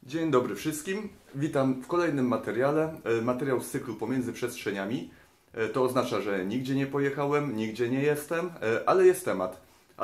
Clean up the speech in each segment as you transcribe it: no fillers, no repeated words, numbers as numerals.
Dzień dobry wszystkim. Witam w kolejnym materiale. Materiał z cyklu Pomiędzy Przestrzeniami. To oznacza, że nigdzie nie pojechałem, nigdzie nie jestem, ale jest temat.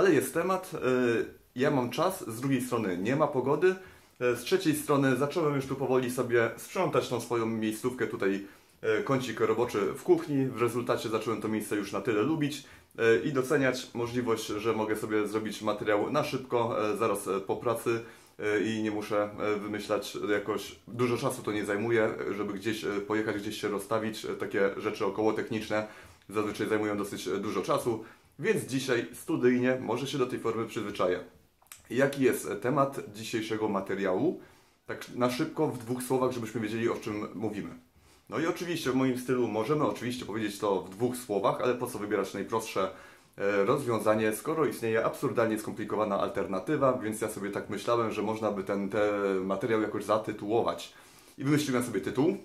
Ja mam czas, z drugiej strony nie ma pogody, z trzeciej strony zacząłem już tu powoli sobie sprzątać tą swoją miejscówkę, tutaj kącik roboczy w kuchni. W rezultacie zacząłem to miejsce już na tyle lubić i doceniać możliwość, że mogę sobie zrobić materiał na szybko, zaraz po pracy. I nie muszę wymyślać, jakoś dużo czasu to nie zajmuje, żeby gdzieś pojechać, gdzieś się rozstawić. Takie rzeczy około techniczne zazwyczaj zajmują dosyć dużo czasu, więc dzisiaj studyjnie może się do tej formy przyzwyczaję. Jaki jest temat dzisiejszego materiału? Tak na szybko, w dwóch słowach, żebyśmy wiedzieli, o czym mówimy. No i oczywiście w moim stylu możemy oczywiście powiedzieć to w dwóch słowach, ale po co wybierać najprostsze rozwiązanie, skoro istnieje absurdalnie skomplikowana alternatywa, więc ja sobie tak myślałem, że można by ten materiał jakoś zatytułować. I wymyśliłem sobie tytuł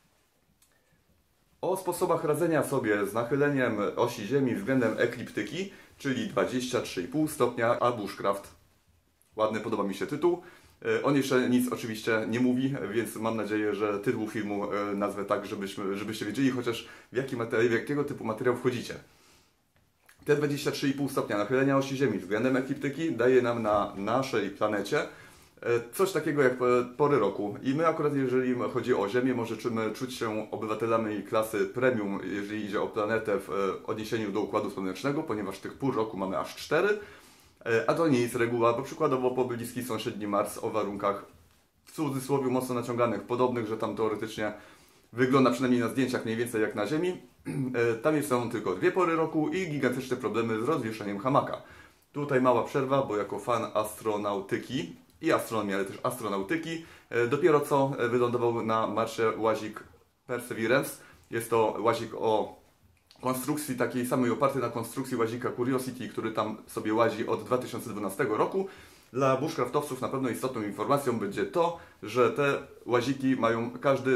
o sposobach radzenia sobie z nachyleniem osi Ziemi względem ekliptyki, czyli 23,5 stopnia a bushcraft. Ładny, podoba mi się tytuł. On jeszcze nic oczywiście nie mówi, więc mam nadzieję, że tytuł filmu nazwę tak, żebyście wiedzieli chociaż w jakiego typu materiał wchodzicie. Te 23,5 stopnia nachylenia osi Ziemi względem ekliptyki daje nam na naszej planecie coś takiego jak pory roku. I my akurat, jeżeli chodzi o Ziemię, możemy czuć się obywatelami klasy premium, jeżeli idzie o planetę w odniesieniu do Układu Słonecznego, ponieważ tych pór roku mamy aż 4. A to nie jest reguła, bo przykładowo pobliski sąsiedni Mars o warunkach w cudzysłowie mocno naciąganych, podobnych, że tam teoretycznie wygląda przynajmniej na zdjęciach mniej więcej jak na Ziemi. Tam są tylko 2 pory roku i gigantyczne problemy z rozwieszeniem hamaka. Tutaj mała przerwa, bo jako fan astronautyki i astronomii, ale też astronautyki, dopiero co wylądował na Marsie łazik Perseverance. Jest to łazik o konstrukcji takiej samej, oparty na konstrukcji łazika Curiosity, który tam sobie łazi od 2012 roku. Dla bushcraftowców na pewno istotną informacją będzie to, że te łaziki mają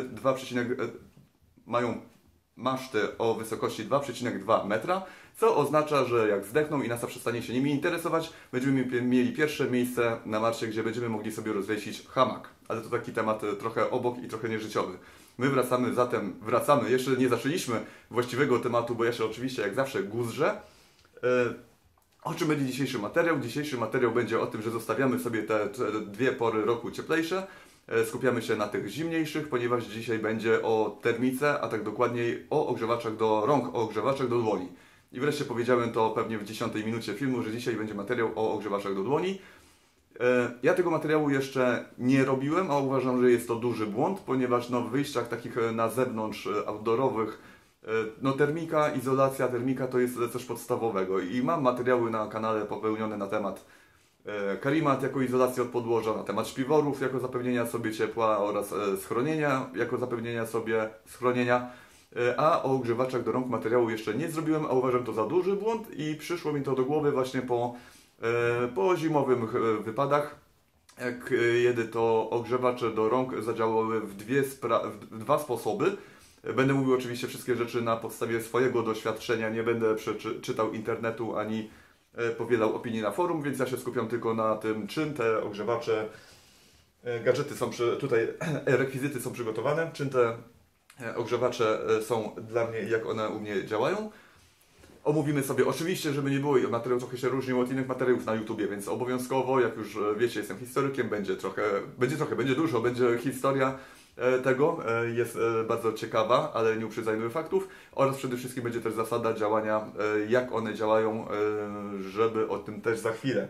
mają maszty o wysokości 2,2 metra, co oznacza, że jak zdechną i NASA przestanie się nimi interesować, będziemy mieli pierwsze miejsce na Marsie, gdzie będziemy mogli sobie rozwiesić hamak. Ale to taki temat trochę obok i trochę nieżyciowy. My wracamy, jeszcze nie zaczęliśmy właściwego tematu, bo ja się oczywiście jak zawsze guzrzę. O czym będzie dzisiejszy materiał? Dzisiejszy materiał będzie o tym, że zostawiamy sobie te 2 pory roku cieplejsze. Skupiamy się na tych zimniejszych, ponieważ dzisiaj będzie o termice, a tak dokładniej o ogrzewaczach do rąk, o ogrzewaczach do dłoni. I wreszcie powiedziałem to pewnie w 10 minucie filmu, że dzisiaj będzie materiał o ogrzewaczach do dłoni. Ja tego materiału jeszcze nie robiłem, a uważam, że jest to duży błąd, ponieważ w wyjściach takich na zewnątrz, outdoorowych, termika, izolacja termika to jest coś podstawowego. I mam materiały na kanale popełnione na temat karimat jako izolacji od podłoża, na temat śpiworów jako zapewnienia sobie ciepła oraz schronienia jako zapewnienia sobie schronienia. A o ogrzewaczach do rąk materiału jeszcze nie zrobiłem, a uważam to za duży błąd i przyszło mi to do głowy właśnie po zimowych wypadach, kiedy to ogrzewacze do rąk zadziałały w dwa sposoby. Będę mówił oczywiście wszystkie rzeczy na podstawie swojego doświadczenia, nie będę czytał internetu ani powielał opinii na forum, więc ja się skupiam tylko na tym, czym te ogrzewacze, gadżety są rekwizyty są przygotowane, czym te ogrzewacze są dla mnie i jak one u mnie działają. Omówimy sobie oczywiście, żeby nie było, materiał trochę się różnił od innych materiałów na YouTubie, więc obowiązkowo, jak już wiecie, jestem historykiem, będzie dużo, będzie historia tego, jest bardzo ciekawa, ale nie uprzedzajmy faktów, oraz przede wszystkim będzie też zasada działania, jak one działają, żeby o tym też za chwilę.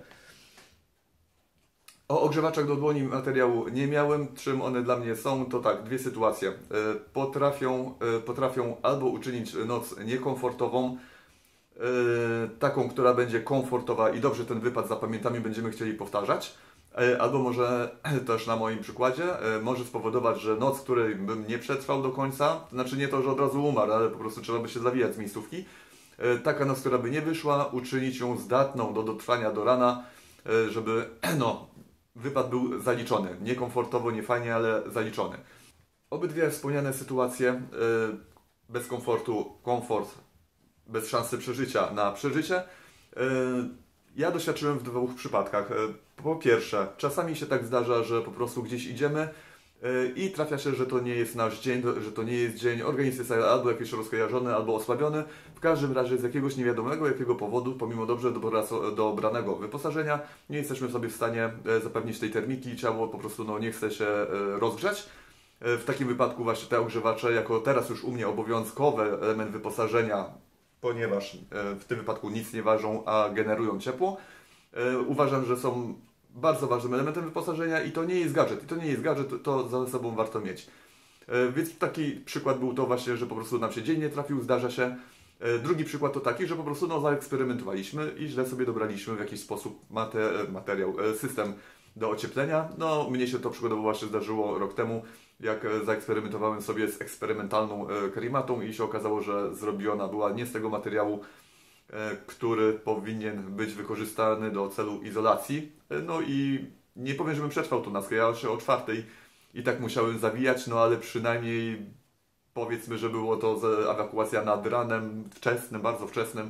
O ogrzewaczach do dłoni materiału nie miałem. Czym one dla mnie są, to tak, 2 sytuacje. Potrafią albo uczynić noc niekomfortową, taką, która będzie komfortowa i dobrze ten wypad zapamiętamy, będziemy chcieli powtarzać. Albo może też na moim przykładzie, może spowodować, że noc, której bym nie przetrwał do końca, znaczy nie to, że od razu umarł, ale po prostu trzeba by się zawijać z miejscówki. Taka noc, która by nie wyszła, uczynić ją zdatną do dotrwania do rana, żeby wypad był zaliczony. Niekomfortowo, nie fajnie, ale zaliczony. Obydwie wspomniane sytuacje, bez komfortu, komfort, bez szansy przeżycia na przeżycie, Ja doświadczyłem w dwóch przypadkach. Po pierwsze, czasami się tak zdarza, że po prostu gdzieś idziemy i trafia się, że to nie jest nasz dzień, że to nie jest dzień, organizm jest albo jakiś rozkojarzony, albo osłabiony. W każdym razie z jakiegoś niewiadomego jakiego powodu, pomimo dobrze dobranego wyposażenia, nie jesteśmy sobie w stanie zapewnić tej termiki, ciało po prostu nie chce się rozgrzać. W takim wypadku właśnie te ogrzewacze, jako teraz już u mnie obowiązkowy element wyposażenia, ponieważ w tym wypadku nic nie ważą, a generują ciepło, uważam, że są bardzo ważnym elementem wyposażenia i to nie jest gadżet. I to nie jest gadżet, to za sobą warto mieć. Więc taki przykład był to właśnie, że po prostu nam się dzień nie trafił, zdarza się. Drugi przykład to taki, że po prostu zaeksperymentowaliśmy i źle sobie dobraliśmy w jakiś sposób system do ocieplenia. Mnie się to przykładowo właśnie zdarzyło rok temu, jak zaeksperymentowałem sobie z eksperymentalną karimatą i się okazało, że zrobiona była nie z tego materiału, który powinien być wykorzystany do celu izolacji. I nie powiem, żebym przetrwał to naskę. Ja się o 4:00 i tak musiałem zawijać, ale przynajmniej powiedzmy, że było to ewakuacja nad ranem wczesnym, bardzo wczesnym,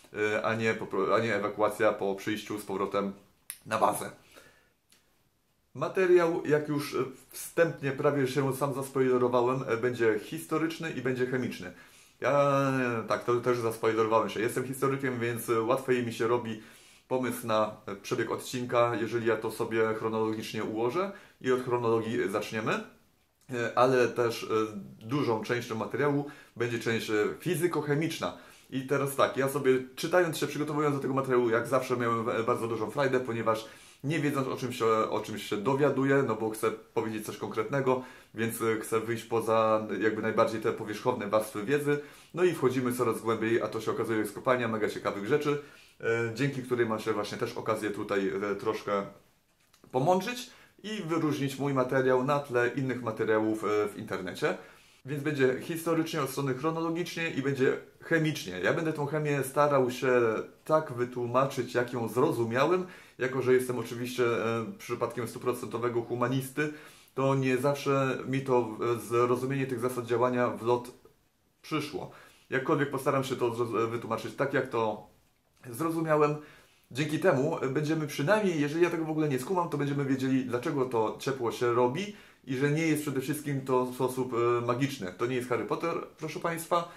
a nie ewakuacja po przyjściu z powrotem na bazę. Materiał, jak już wstępnie prawie się sam zaspoilerowałem, będzie historyczny i będzie chemiczny. Ja tak, to też zaspoilerowałem się. Jestem historykiem, więc łatwiej mi się robi pomysł na przebieg odcinka, jeżeli ja to sobie chronologicznie ułożę i od chronologii zaczniemy. Ale też dużą częścią materiału będzie część fizykochemiczna. I teraz tak, ja sobie czytając się, przygotowując do tego materiału, jak zawsze miałem bardzo dużą frajdę, ponieważ nie wiedząc o czymś się dowiaduję, bo chcę powiedzieć coś konkretnego, więc chcę wyjść poza jakby najbardziej te powierzchowne warstwy wiedzy. I wchodzimy coraz głębiej, a to się okazuje z kopania mega ciekawych rzeczy, dzięki której mam się właśnie też okazję tutaj troszkę pomądrzyć i wyróżnić mój materiał na tle innych materiałów w internecie. Więc będzie historycznie od strony chronologicznie i będzie chemicznie. Ja będę tą chemię starał się tak wytłumaczyć, jak ją zrozumiałem, jako że jestem oczywiście przypadkiem 100% humanisty, to nie zawsze mi to zrozumienie tych zasad działania w lot przyszło. Jakkolwiek postaram się to wytłumaczyć tak, jak to zrozumiałem. Dzięki temu będziemy przynajmniej, jeżeli ja tego w ogóle nie skumam, to będziemy wiedzieli, dlaczego to ciepło się robi i że nie jest przede wszystkim to w sposób magiczny. To nie jest Harry Potter, proszę Państwa.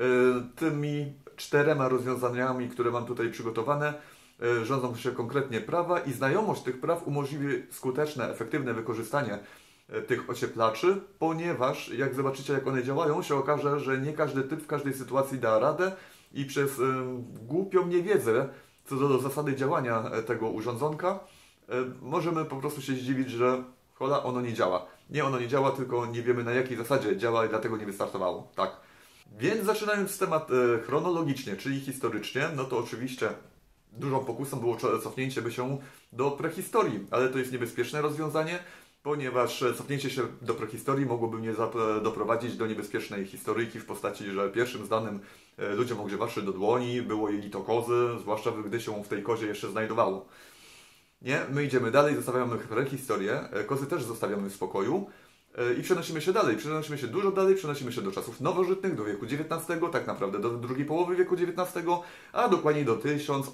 Tymi 4 rozwiązaniami, które mam tutaj przygotowane, rządzą się konkretnie prawa i znajomość tych praw umożliwi skuteczne, efektywne wykorzystanie tych ocieplaczy, ponieważ jak zobaczycie, jak one działają, się okaże, że nie każdy typ w każdej sytuacji da radę i przez głupią niewiedzę co do zasady działania tego urządzonka, możemy po prostu się zdziwić, że hola, ono nie działa. Nie, ono nie działa, tylko nie wiemy na jakiej zasadzie działa i dlatego nie wystartowało. Tak. Więc zaczynając temat chronologicznie, czyli historycznie, to oczywiście dużą pokusą było cofnięcie by się do prehistorii, ale to jest niebezpieczne rozwiązanie, ponieważ cofnięcie się do prehistorii mogłoby mnie doprowadzić do niebezpiecznej historyjki w postaci, że pierwszym znanym ludziom ogrzewaczy do dłoni było jelito kozy, zwłaszcza gdy się w tej kozie jeszcze znajdowało. Nie, my idziemy dalej, zostawiamy prehistorię, kozy też zostawiamy w spokoju i przenosimy się dalej, przenosimy się dużo dalej, przenosimy się do czasów nowożytnych, do wieku XIX, tak naprawdę do drugiej połowy wieku XIX, a dokładniej do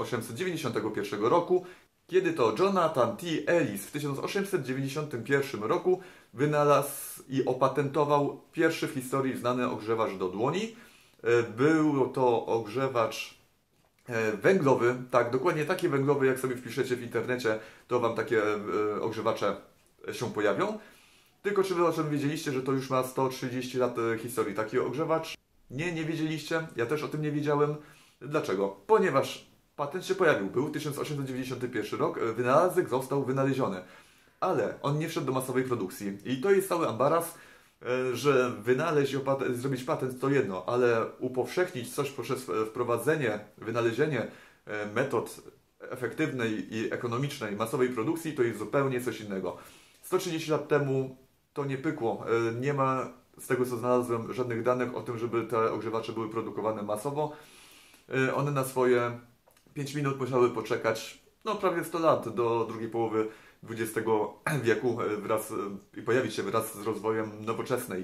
1891 roku, kiedy to Jonathan T. Ellis w 1891 roku wynalazł i opatentował pierwszy w historii znany ogrzewacz do dłoni. Był to ogrzewacz węglowy, tak, dokładnie taki węglowy, jak sobie wpiszecie w internecie, to Wam takie ogrzewacze się pojawią. Tylko czy Wy o czym wiedzieliście, że to już ma 130 lat historii taki ogrzewacz? Nie wiedzieliście, ja też o tym nie wiedziałem. Dlaczego? Ponieważ patent się pojawił, był 1891 rok, wynalazek został wynaleziony, ale on nie wszedł do masowej produkcji. I to jest cały ambaras, że wynaleźć i zrobić patent to jedno, ale upowszechnić coś poprzez wynalezienie metod efektywnej i ekonomicznej masowej produkcji to jest zupełnie coś innego. 130 lat temu to nie pykło. Nie ma, z tego co znalazłem, żadnych danych o tym, żeby te ogrzewacze były produkowane masowo. One na swoje 5 minut musiały poczekać prawie 100 lat do drugiej połowy XX wieku i pojawić się wraz z rozwojem nowoczesnej,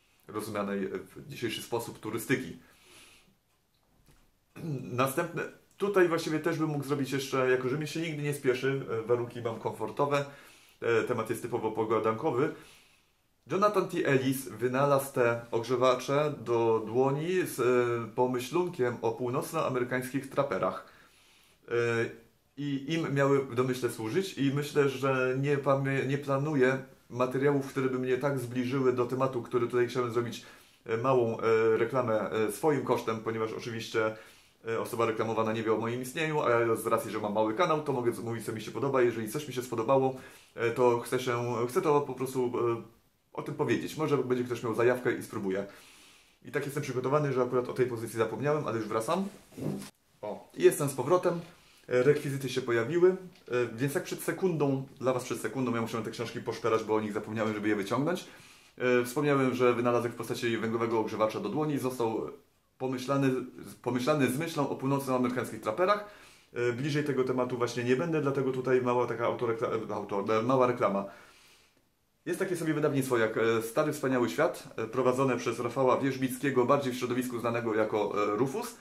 rozumianej w dzisiejszy sposób turystyki. Następny Tutaj właściwie też bym mógł zrobić jeszcze, jako że mi się nigdy nie spieszy, warunki mam komfortowe, temat jest typowo pogadankowy. Jonathan T. Ellis wynalazł te ogrzewacze do dłoni z pomyślunkiem o północnoamerykańskich traperach. I im miały w domyśle służyć i myślę, że nie planuję materiałów, które by mnie tak zbliżyły do tematu, który tutaj chciałem zrobić małą reklamę swoim kosztem, ponieważ oczywiście osoba reklamowana nie wie o moim istnieniu, a ja z racji, że mam mały kanał, to mogę mówić, co mi się podoba. Jeżeli coś mi się spodobało, to chcę to po prostu o tym powiedzieć. Może będzie ktoś miał zajawkę i spróbuję. I tak jestem przygotowany, że akurat o tej pozycji zapomniałem, ale już wracam. O, i jestem z powrotem. Rekwizyty się pojawiły, więc jak dla Was przed sekundą, ja muszę te książki poszperać, bo o nich zapomniałem, żeby je wyciągnąć. Wspomniałem, że wynalazek w postaci węglowego ogrzewaczza do dłoni został pomyślany z myślą o północnoamerykańskich traperach. Bliżej tego tematu właśnie nie będę, dlatego tutaj mała taka mała reklama. Jest takie sobie wydawnictwo jak Stary Wspaniały Świat, prowadzone przez Rafała Wierzbickiego, bardziej w środowisku znanego jako Rufus.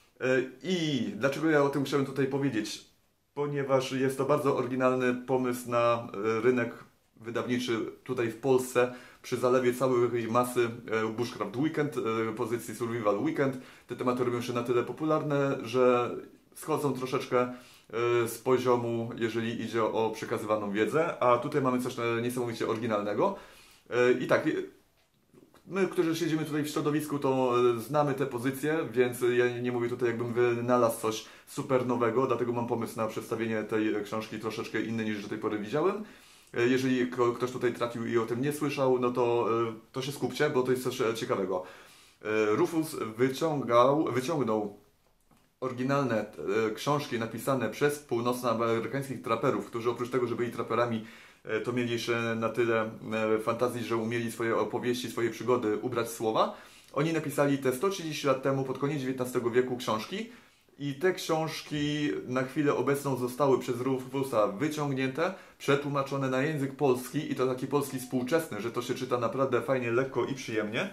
I dlaczego ja o tym chciałem tutaj powiedzieć? Ponieważ jest to bardzo oryginalny pomysł na rynek wydawniczy tutaj w Polsce, przy zalewie całej masy Bushcraft Weekend, pozycji Survival Weekend. Te tematy robią się na tyle popularne, że schodzą troszeczkę z poziomu, jeżeli idzie o przekazywaną wiedzę, a tutaj mamy coś niesamowicie oryginalnego. I tak, my, którzy siedzimy tutaj w środowisku, to znamy te pozycje, więc ja nie mówię tutaj, jakbym wynalazł coś super nowego, dlatego mam pomysł na przedstawienie tej książki troszeczkę inny niż do tej pory widziałem. Jeżeli ktoś tutaj trafił i o tym nie słyszał, no to się skupcie, bo to jest coś ciekawego. Rufus wyciągnął oryginalne książki napisane przez północnoamerykańskich traperów, którzy oprócz tego, że byli traperami, to mieli jeszcze na tyle fantazji, że umieli swoje opowieści, swoje przygody ubrać w słowa. Oni napisali te 130 lat temu, pod koniec XIX wieku, książki i te książki na chwilę obecną zostały przez Rufusa wyciągnięte, przetłumaczone na język polski i to taki polski współczesny, że to się czyta naprawdę fajnie, lekko i przyjemnie.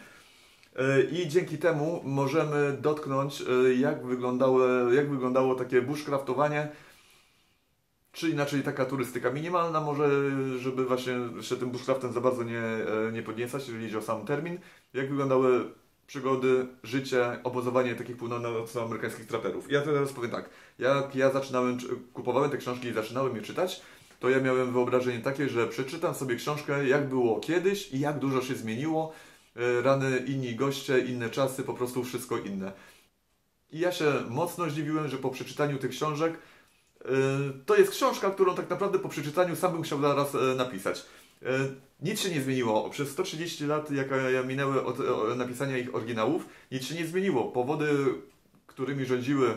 I dzięki temu możemy dotknąć, jak wyglądało takie bushcraftowanie, czy inaczej taka turystyka minimalna, może żeby właśnie się tym bushcraftem za bardzo nie podniecać, jeżeli idzie o sam termin. Jak wyglądały przygody, życie, obozowanie takich północnoamerykańskich traperów. Ja teraz powiem tak, jak ja kupowałem te książki i zaczynałem je czytać, to ja miałem wyobrażenie takie, że przeczytam sobie książkę, jak było kiedyś i jak dużo się zmieniło. Rany, inni goście, inne czasy, po prostu wszystko inne. I ja się mocno zdziwiłem, że po przeczytaniu tych książek to jest książka, którą tak naprawdę po przeczytaniu sam bym chciał zaraz napisać. Nic się nie zmieniło. Przez 130 lat, jaka minęły od napisania ich oryginałów, nic się nie zmieniło. Powody, którymi rządziły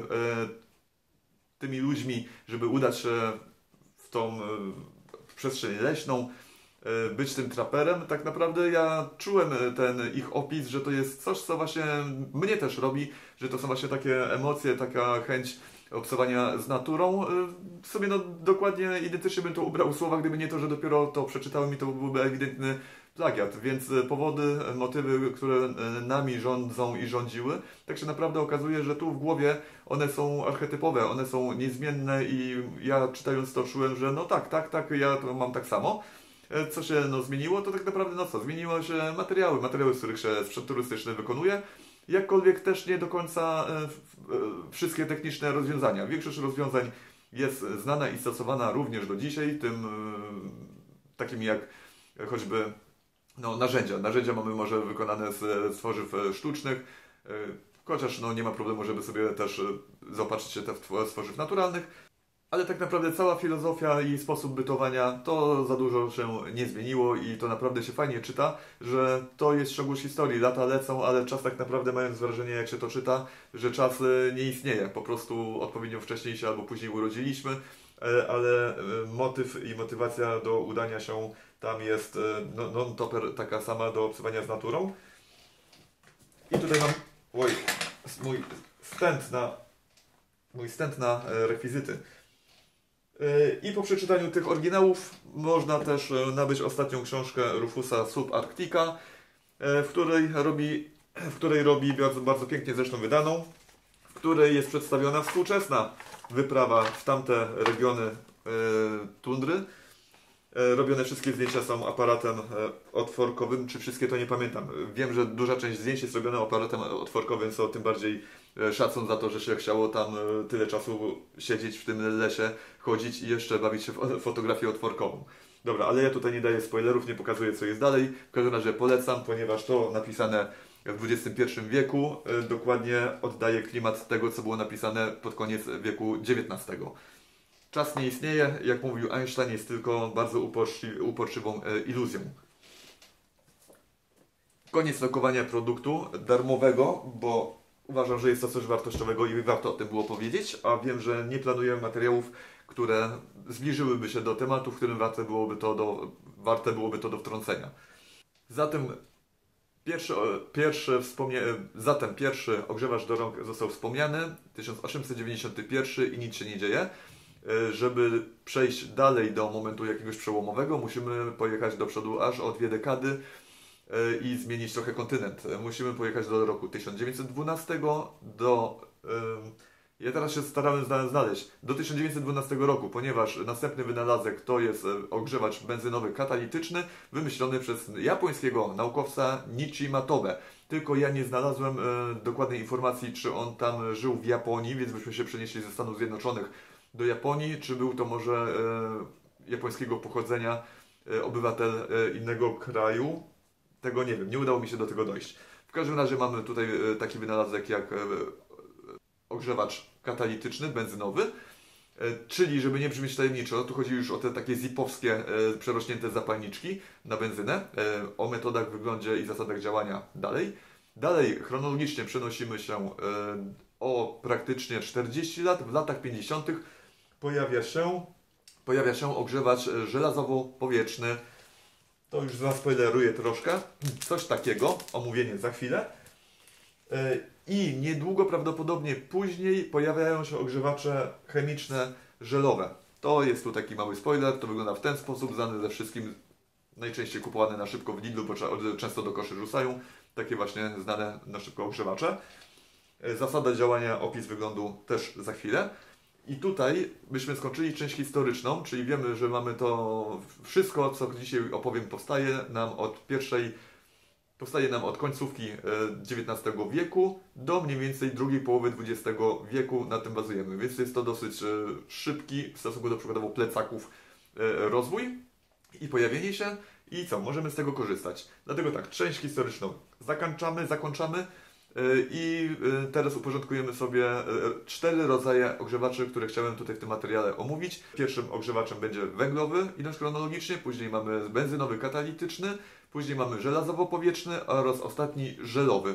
tymi ludźmi, żeby udać się w tą przestrzeń leśną, być tym traperem, tak naprawdę ja czułem ten ich opis, że to jest coś, co właśnie mnie też robi, że to są właśnie takie emocje, taka chęć obcowania z naturą. W sumie no dokładnie identycznie bym to ubrał w słowa, gdyby nie to, że dopiero to przeczytałem i to byłby ewidentny plagiat, więc powody, motywy, które nami rządzą i rządziły, tak się naprawdę okazuje, że tu w głowie one są archetypowe, one są niezmienne i ja czytając to czułem, że no tak, ja to mam tak samo. Co się zmieniło, to tak naprawdę zmieniły się materiały, z których się sprzęt turystyczny wykonuje, jakkolwiek też nie do końca wszystkie techniczne rozwiązania. Większość rozwiązań jest znana i stosowana również do dzisiaj, takim jak choćby narzędzia. Narzędzia mamy może wykonane z tworzyw sztucznych, chociaż nie ma problemu, żeby sobie też zaopatrzyć się w tworzyw naturalnych. Ale tak naprawdę cała filozofia i sposób bytowania to za dużo się nie zmieniło i to naprawdę się fajnie czyta, że to jest ciągłość historii. Lata lecą, ale czas tak naprawdę, mając wrażenie, jak się to czyta, że czas nie istnieje. Po prostu odpowiednio wcześniej się albo później urodziliśmy, ale motyw i motywacja do udania się tam jest non-topper taka sama do obcowania z naturą. I tutaj mam mój wstęp na rekwizyty. I po przeczytaniu tych oryginałów można też nabyć ostatnią książkę Rufusa Subarctica, w której robi bardzo, bardzo pięknie zresztą wydaną, której jest przedstawiona współczesna wyprawa w tamte regiony tundry. Robione wszystkie zdjęcia są aparatem otworkowym, czy wszystkie to nie pamiętam. Wiem, że duża część zdjęć jest robiona aparatem otworkowym, co tym bardziej szacun za to, że się chciało tam tyle czasu siedzieć w tym lesie, chodzić i jeszcze bawić się w fotografię otworkową. Dobra, ale ja tutaj nie daję spoilerów, nie pokazuję co jest dalej. W każdym razie polecam, ponieważ to napisane w XXI wieku dokładnie oddaje klimat tego, co było napisane pod koniec wieku XIX. Czas nie istnieje, jak mówił Einstein, jest tylko bardzo uporczywą iluzją. Koniec lokowania produktu darmowego, bo uważam, że jest to coś wartościowego i warto o tym było powiedzieć, a wiem, że nie planuję materiałów, które zbliżyłyby się do tematu, w którym warte byłoby to do wtrącenia. Zatem pierwszy ogrzewacz do rąk został wspomniany, 1891 i nic się nie dzieje. Żeby przejść dalej do momentu jakiegoś przełomowego, musimy pojechać do przodu aż o 2 dekady i zmienić trochę kontynent. Musimy pojechać do roku 1912 ja teraz się starałem znaleźć do 1912 roku, ponieważ następny wynalazek to jest ogrzewacz benzynowy katalityczny wymyślony przez japońskiego naukowca Niichi Matobe. Tylko ja nie znalazłem dokładnej informacji, czy on tam żył w Japonii, więc byśmy się przenieśli ze Stanów Zjednoczonych do Japonii, czy był to może japońskiego pochodzenia obywatel innego kraju. Tego nie wiem, nie udało mi się do tego dojść. W każdym razie mamy tutaj taki wynalazek jak ogrzewacz katalityczny, benzynowy, czyli żeby nie brzmieć tajemniczo, tu chodzi już o te takie zipowskie przerośnięte zapalniczki na benzynę, o metodach, wyglądzie i zasadach działania dalej. Dalej chronologicznie przenosimy się o praktycznie 40 lat, w latach 50. pojawia się ogrzewacz żelazowo-powietrzny. To już zaspoileruję troszkę. Coś takiego, omówienie za chwilę. I niedługo, prawdopodobnie później, pojawiają się ogrzewacze chemiczne żelowe. To jest tu taki mały spoiler, to wygląda w ten sposób, znany ze wszystkim, najczęściej kupowane na szybko w Lidlu, bo często do koszy rzucają. Takie właśnie znane na szybko ogrzewacze. Zasada działania, opis wyglądu też za chwilę. I tutaj byśmy skończyli część historyczną, czyli wiemy, że mamy to wszystko, co dzisiaj opowiem, powstaje nam od końcówki XIX wieku do mniej więcej drugiej połowy XX wieku, na tym bazujemy. Więc jest to dosyć szybki w stosunku do przykładowo plecaków rozwój i pojawienie się. I co? Możemy z tego korzystać. Dlatego tak, część historyczną zakończamy. I teraz uporządkujemy sobie 4 rodzaje ogrzewaczy, które chciałem tutaj w tym materiale omówić. Pierwszym ogrzewaczem będzie węglowy, idąc chronologicznie, później mamy benzynowy katalityczny, później mamy żelazowo-powietrzny oraz ostatni żelowy.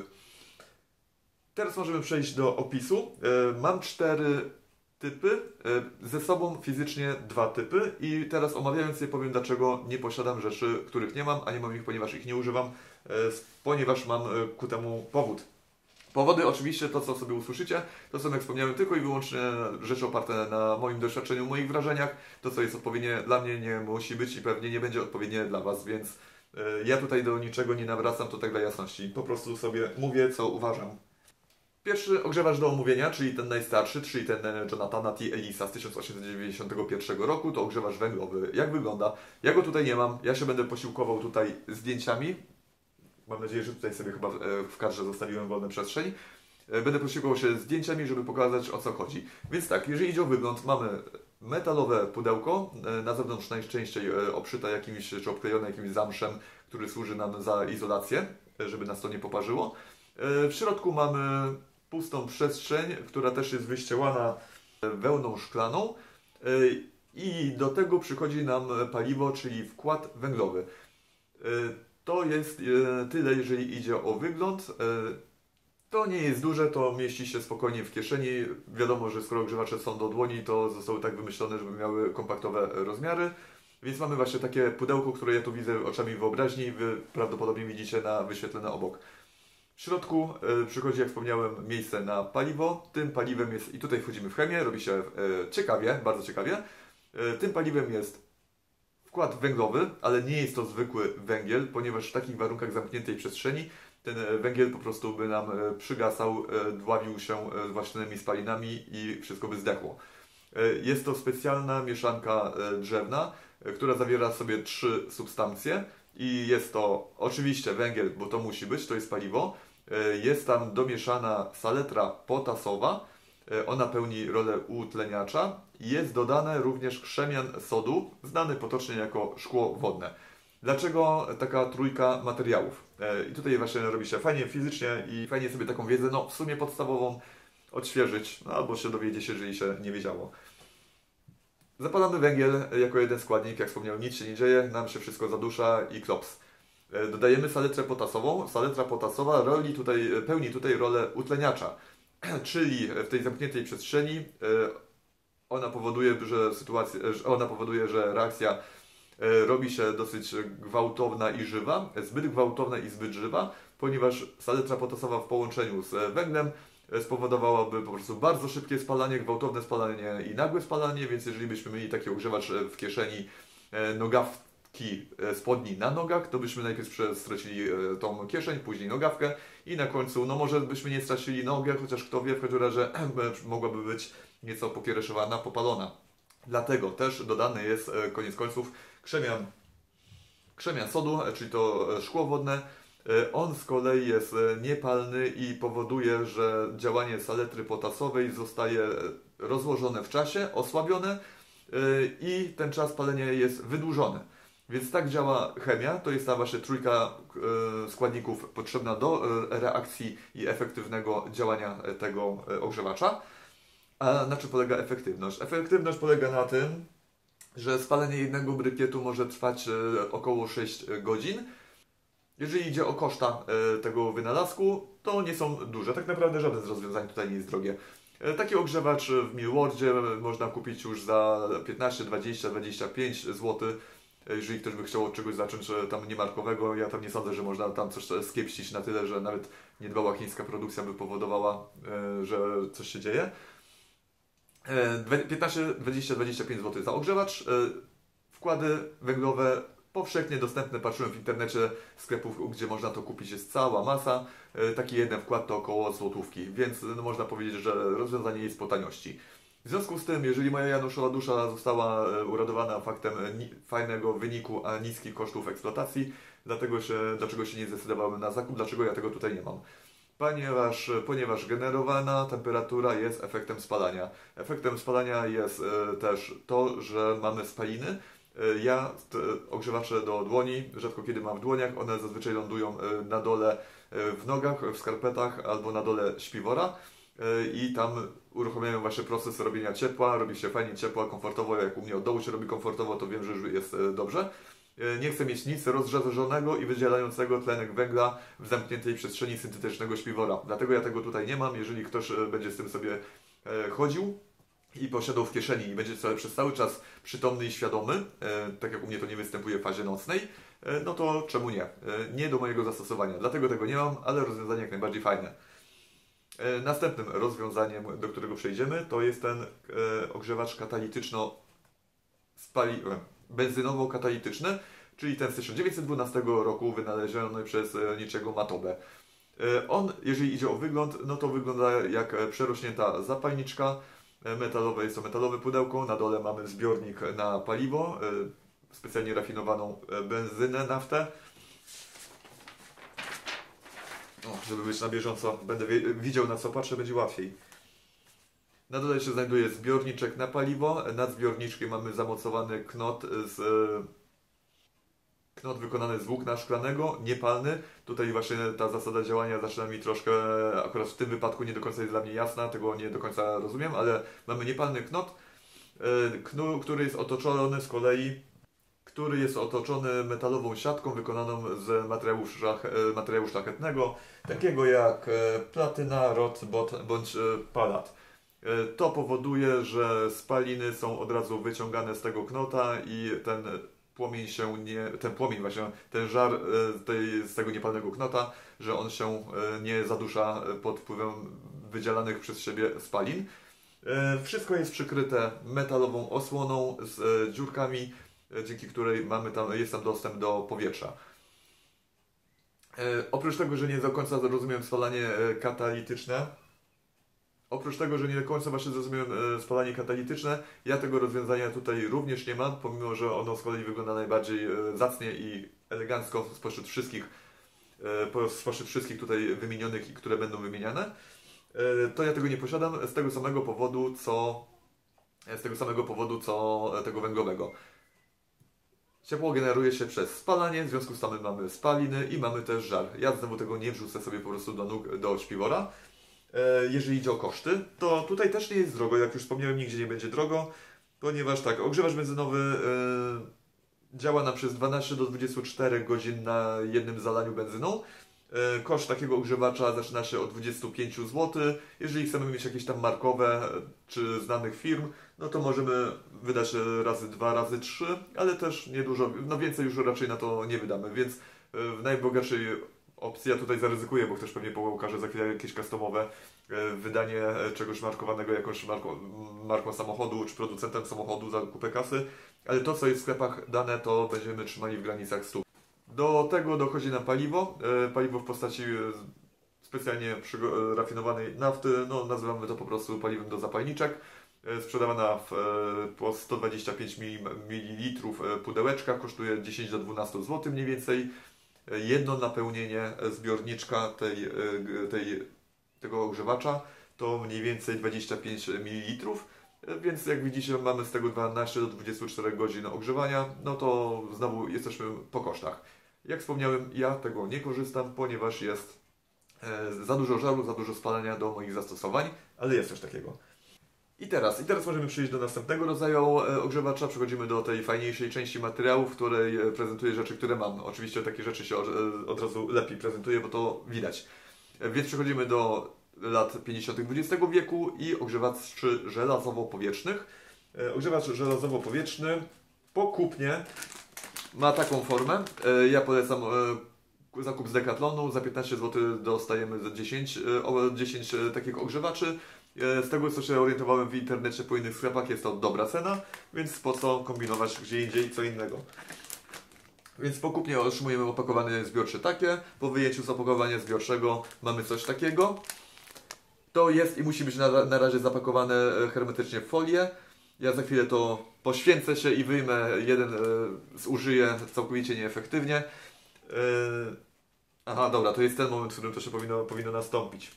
Teraz możemy przejść do opisu. Mam 4 typy, ze sobą fizycznie 2 typy i teraz omawiając je powiem, dlaczego nie posiadam rzeczy, których nie mam, a nie mam ich, ponieważ ich nie używam, ponieważ mam ku temu powód. Powody oczywiście, to co sobie usłyszycie, to są, jak wspomniałem, tylko i wyłącznie rzeczy oparte na moim doświadczeniu, moich wrażeniach. To, co jest odpowiednie dla mnie, nie musi być i pewnie nie będzie odpowiednie dla Was, więc ja tutaj do niczego nie nawracam, to tak dla jasności. Po prostu sobie mówię, co uważam. Pierwszy ogrzewacz do omówienia, czyli ten najstarszy, czyli ten Jonathana T. Ellisa z 1891 roku, to ogrzewacz węglowy. Jak wygląda? Ja go tutaj nie mam, ja się będę posiłkował tutaj zdjęciami. Mam nadzieję, że tutaj sobie chyba w kadrze zostawiłem wolną przestrzeń. Będę posiłkował się zdjęciami, żeby pokazać, o co chodzi. Więc tak, jeżeli idzie o wygląd, mamy metalowe pudełko, na zewnątrz najczęściej obszyte jakimś, czy obklejone jakimś zamszem, który służy nam za izolację, żeby nas to nie poparzyło. W środku mamy pustą przestrzeń, która też jest wyścielana wełną szklaną i do tego przychodzi nam paliwo, czyli wkład węglowy. To jest tyle, jeżeli idzie o wygląd. To nie jest duże, to mieści się spokojnie w kieszeni. Wiadomo, że skoro ogrzewacze są do dłoni, to zostały tak wymyślone, żeby miały kompaktowe rozmiary. Więc mamy właśnie takie pudełko, które ja tu widzę oczami wyobraźni. Wy prawdopodobnie widzicie wyświetlone obok. W środku przychodzi, jak wspomniałem, miejsce na paliwo. Tym paliwem jest, i tutaj wchodzimy w chemię, robi się ciekawie, bardzo ciekawie. Tym paliwem jest wkład węglowy, ale nie jest to zwykły węgiel, ponieważ w takich warunkach zamkniętej przestrzeni ten węgiel po prostu by nam przygasał, dławił się własnymi spalinami i wszystko by zdechło. Jest to specjalna mieszanka drzewna, która zawiera sobie 3 substancje i jest to oczywiście węgiel, bo to musi być, to jest paliwo. Jest tam domieszana saletra potasowa, ona pełni rolę utleniacza. Jest dodane również krzemian sodu, znany potocznie jako szkło wodne. Dlaczego taka trójka materiałów? I tutaj właśnie robi się fajnie fizycznie i fajnie sobie taką wiedzę, no w sumie podstawową, odświeżyć, no, albo się dowiedzieć, jeżeli się nie wiedziało. Zapalamy węgiel jako jeden składnik, jak wspomniałem, nic się nie dzieje, nam się wszystko zadusza i klops. Dodajemy saletrę potasową. Saletra potasowa pełni tutaj rolę utleniacza, czyli w tej zamkniętej przestrzeni ona powoduje, że reakcja robi się dosyć gwałtowna i żywa, zbyt gwałtowna i zbyt żywa, ponieważ saletra potasowa w połączeniu z węglem spowodowałaby po prostu bardzo szybkie spalanie, gwałtowne spalanie i nagłe spalanie, więc jeżeli byśmy mieli taki ogrzewacz w kieszeni, nogawki spodni na nogach, to byśmy najpierw stracili tą kieszeń, później nogawkę i na końcu, no może byśmy nie stracili nogę, chociaż kto wie, w każdym razie mogłaby być nieco pokiereszowana, popalona. Dlatego też dodany jest koniec końców krzemian sodu, czyli to szkło wodne. On z kolei jest niepalny i powoduje, że działanie saletry potasowej zostaje rozłożone w czasie, osłabione i ten czas palenia jest wydłużony. Więc tak działa chemia, to jest ta właśnie trójka składników potrzebna do reakcji i efektywnego działania tego ogrzewacza. A na czym polega efektywność? Efektywność polega na tym, że spalenie jednego brykietu może trwać około 6 godzin. Jeżeli idzie o koszta tego wynalazku, to nie są duże. Tak naprawdę żadne z rozwiązań tutaj nie jest drogie. Taki ogrzewacz w Milwardzie można kupić już za 15, 20, 25 zł. Jeżeli ktoś by chciał od czegoś zacząć tam niemarkowego, ja tam nie sądzę, że można tam coś skiepścić na tyle, że nawet niedbała chińska produkcja by powodowała, że coś się dzieje. 15, 20, 25 zł za ogrzewacz. Wkłady węglowe powszechnie dostępne, patrzyłem w internecie sklepów, gdzie można to kupić, jest cała masa. Taki jeden wkład to około złotówki, więc no, można powiedzieć, że rozwiązanie jest po taniości. W związku z tym, jeżeli moja Januszowa dusza została uradowana faktem fajnego wyniku, a niskich kosztów eksploatacji, dlaczego się nie zdecydowałem na zakup, dlaczego ja tego tutaj nie mam? Ponieważ generowana temperatura jest efektem spalania. Efektem spalania jest też to, że mamy spaliny. Ja ogrzewacze do dłoni, rzadko kiedy mam w dłoniach, one zazwyczaj lądują na dole w nogach, w skarpetach albo na dole śpiwora i tam uruchamiają właśnie proces robienia ciepła, robi się fajnie ciepło, komfortowo, jak u mnie od dołu się robi komfortowo, to wiem, że już jest dobrze. Nie chcę mieć nic rozżarzonego i wydzielającego tlenek węgla w zamkniętej przestrzeni syntetycznego śpiwora. Dlatego ja tego tutaj nie mam. Jeżeli ktoś będzie z tym sobie chodził i posiadał w kieszeni i będzie przez cały czas przytomny i świadomy, tak jak u mnie to nie występuje w fazie nocnej, no to czemu nie? Nie do mojego zastosowania. Dlatego tego nie mam, ale rozwiązanie jak najbardziej fajne. Następnym rozwiązaniem, do którego przejdziemy, to jest ten ogrzewacz benzynowo-katalityczny, czyli ten z 1912 roku wynaleziony przez niczego Matobe. On, jeżeli idzie o wygląd, no to wygląda jak przerośnięta zapalniczka metalowa. Jest to metalowe pudełko, na dole mamy zbiornik na paliwo, specjalnie rafinowaną benzynę, naftę. Żeby być na bieżąco, będę widział, na co patrzę, będzie łatwiej. Na dole się znajduje zbiorniczek na paliwo. Nad zbiorniczkiem mamy zamocowany knot wykonany z włókna szklanego, niepalny. Tutaj właśnie ta zasada działania zaczyna mi troszkę, akurat w tym wypadku nie do końca jest dla mnie jasna, tego nie do końca rozumiem, ale mamy niepalny knot, który jest otoczony z kolei metalową siatką wykonaną z materiału szlachetnego, takiego jak platyna, rod bądź palat. To powoduje, że spaliny są od razu wyciągane z tego knota i ten żar z tego niepalnego knota, że on się nie zadusza pod wpływem wydzielanych przez siebie spalin. Wszystko jest przykryte metalową osłoną z dziurkami, dzięki której jest tam dostęp do powietrza. Oprócz tego, że nie do końca zrozumiałem spalanie katalityczne, właśnie zrozumiałem spalanie katalityczne, ja tego rozwiązania tutaj również nie mam, pomimo że ono z kolei wygląda najbardziej zacnie i elegancko spośród wszystkich tutaj wymienionych i które będą wymieniane. To ja tego nie posiadam z tego samego powodu co tego węglowego. Ciepło generuje się przez spalanie, w związku z tym mamy spaliny i mamy też żar. Ja znowu tego nie wrzucę sobie po prostu do śpiwora. Jeżeli idzie o koszty, to tutaj też nie jest drogo, jak już wspomniałem, nigdzie nie będzie drogo, ponieważ tak, ogrzewacz benzynowy działa nam przez 12 do 24 godzin na jednym zalaniu benzyną. Koszt takiego ogrzewacza zaczyna się od 25 zł. Jeżeli chcemy mieć jakieś tam markowe czy znanych firm, no to możemy wydać razy 2, razy 3, ale też niedużo, no więcej już raczej na to nie wydamy, więc w najbogatszej opcji ja tutaj zaryzykuję, bo ktoś pewnie pokaże za chwilę jakieś customowe wydanie czegoś markowanego jakąś marką samochodu czy producentem samochodu za kupę kasy, ale to co jest w sklepach dane to będziemy trzymali w granicach 100. Do tego dochodzi nam paliwo, paliwo w postaci specjalnie rafinowanej nafty, no nazywamy to po prostu paliwem do zapalniczek, sprzedawana po 125 ml pudełeczka, kosztuje 10 do 12 zł mniej więcej. Jedno napełnienie zbiorniczka tego ogrzewacza to mniej więcej 25 ml, więc jak widzicie mamy z tego 12 do 24 godzin ogrzewania, no to znowu jesteśmy po kosztach. Jak wspomniałem, ja tego nie korzystam, ponieważ jest za dużo żaru, za dużo spalania do moich zastosowań, ale jest coś takiego. I teraz możemy przejść do następnego rodzaju ogrzewacza. Przechodzimy do tej fajniejszej części materiału, w której prezentuję rzeczy, które mam. Oczywiście takie rzeczy się od razu lepiej prezentuje, bo to widać. Więc przechodzimy do lat 50. XX wieku i ogrzewaczy żelazowo-powietrznych. Ogrzewacz żelazowo-powietrzny po kupnie ma taką formę. Ja polecam zakup z Decathlonu. Za 15 zł dostajemy 10 takich ogrzewaczy. Z tego co się orientowałem w internecie po innych sklepach jest to dobra cena, więc po co kombinować gdzie indziej co innego. Więc po kupnie otrzymujemy opakowanie zbiorcze takie, po wyjęciu z opakowania zbiorczego mamy coś takiego. To jest i musi być na razie zapakowane hermetycznie w folię. Ja za chwilę to poświęcę się i wyjmę jeden, zużyję całkowicie nieefektywnie. Aha, dobra, to jest ten moment, w którym to się powinno nastąpić.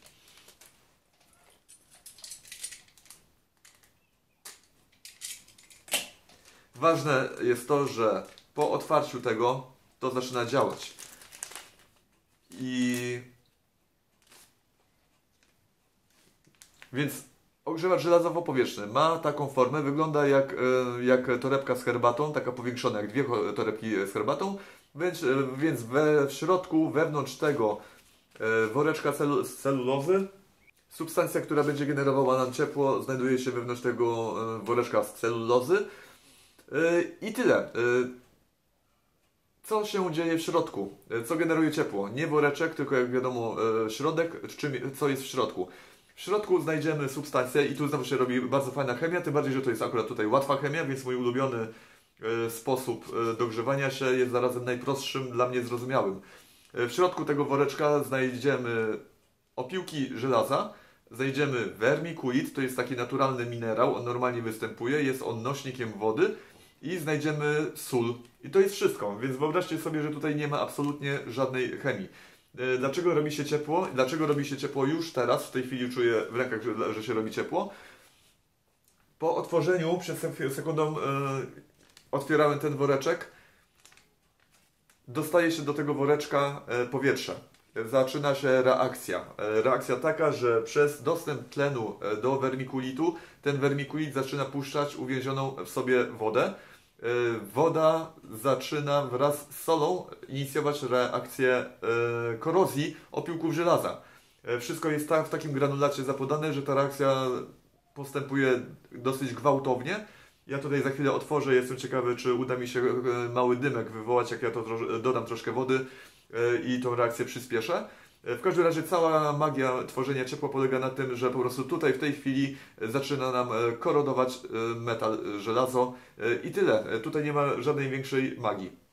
Ważne jest to, że po otwarciu tego to zaczyna działać. Więc ogrzewacz żelazowo-powietrzny ma taką formę, wygląda jak torebka z herbatą, taka powiększona, jak dwie torebki z herbatą, więc w środku, wewnątrz tego woreczka z celulozy, substancja, która będzie generowała nam ciepło, znajduje się wewnątrz tego woreczka z celulozy. I tyle. Co się dzieje w środku? Co generuje ciepło? Nie woreczek, tylko jak wiadomo środek, co jest w środku. W środku znajdziemy substancję i tu znowu się robi bardzo fajna chemia, tym bardziej, że to jest akurat tutaj łatwa chemia, więc mój ulubiony sposób dogrzewania się jest zarazem najprostszym, dla mnie zrozumiałym. W środku tego woreczka znajdziemy opiłki żelaza, znajdziemy vermiculit, to jest taki naturalny minerał, on normalnie występuje, jest on nośnikiem wody i znajdziemy sól. I to jest wszystko, więc wyobraźcie sobie, że tutaj nie ma absolutnie żadnej chemii. Dlaczego robi się ciepło? Dlaczego robi się ciepło już teraz? W tej chwili czuję w rękach, że się robi ciepło. Po otworzeniu, przed sekundą otwierałem ten woreczek. Dostaje się do tego woreczka powietrze. Zaczyna się reakcja. Reakcja taka, że przez dostęp tlenu do wermikulitu, ten wermikulit zaczyna puszczać uwięzioną w sobie wodę. Woda zaczyna wraz z solą inicjować reakcję korozji opiłków żelaza. Wszystko jest w takim granulacie zapodane, że ta reakcja postępuje dosyć gwałtownie. Ja tutaj za chwilę otworzę, jestem ciekawy, czy uda mi się mały dymek wywołać, jak ja to dodam troszkę wody i tą reakcję przyspieszę. W każdym razie cała magia tworzenia ciepła polega na tym, że po prostu tutaj w tej chwili zaczyna nam korodować metal, żelazo i tyle. Tutaj nie ma żadnej większej magii.